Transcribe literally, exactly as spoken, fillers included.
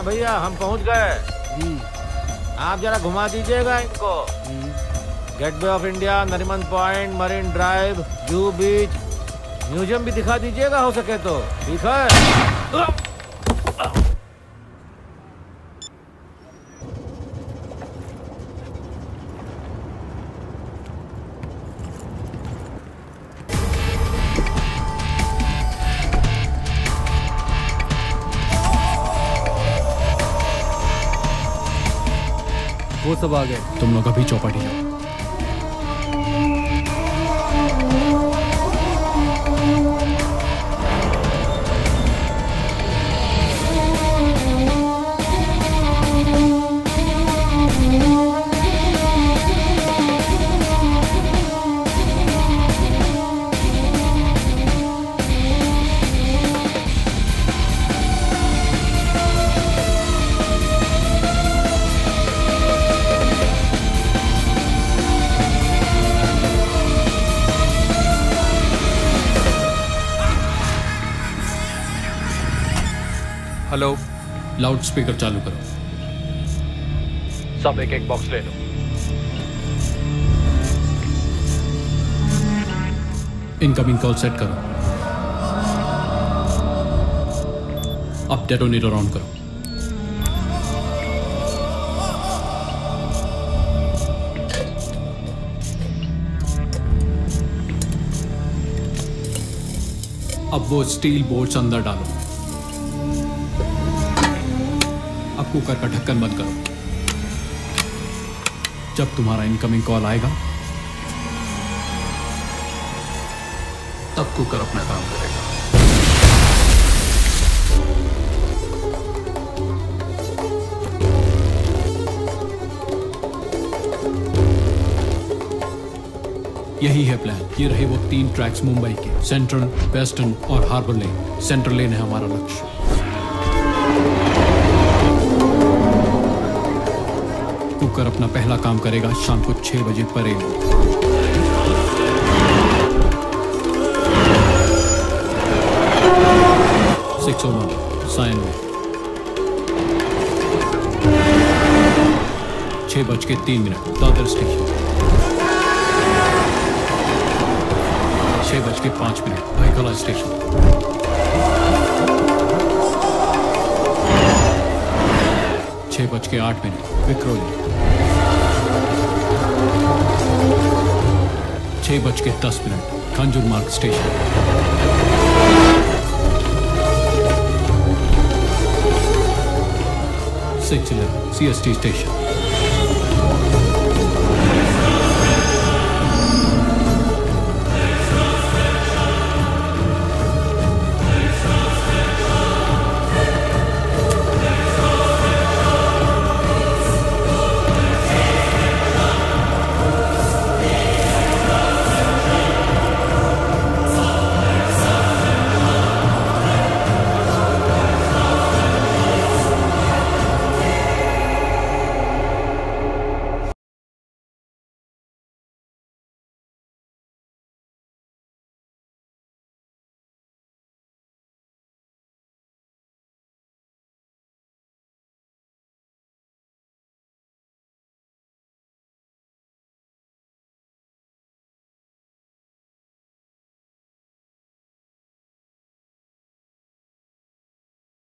भैया हम पहुंच गए। आप जरा घुमा दीजिएगा इनको। Gateway of India, Nariman point, marine drive, Juhu beach, museum भी दिखा दीजिएगा हो सके तो। ठीक है। वो सब आ गए। तुम लोग अभी चौपाटी जाओ। हेलो, लाउड स्पीकर चालू करो। सब एक एक बॉक्स ले लो। इनकमिंग कॉल सेट करो। अब डेटोनेटर ऑन करो। अब वो स्टील बोर्ड्स अंदर डालो। अब कुकर का ढक्कन बंद करो। जब तुम्हारा इनकमिंग कॉल आएगा तब कुकर अपना काम करेगा। यही है प्लान। ये रहे वो तीन ट्रैक्स मुंबई के, सेंट्रल, वेस्टर्न और हार्बर लेन। सेंट्रल लेन है हमारा लक्ष्य। कुकर अपना पहला काम करेगा शाम को छह बजे परेड। सिक्स ओ वन साइन में छह बज के तीन मिनट दादर स्टेशन। छह बज के पांच मिनट भाईखला स्टेशन। छह बज के आठ मिनट विक्रोली। छह बज के दस मिनट खंजूर मार्ग station. Six eleven C S T station.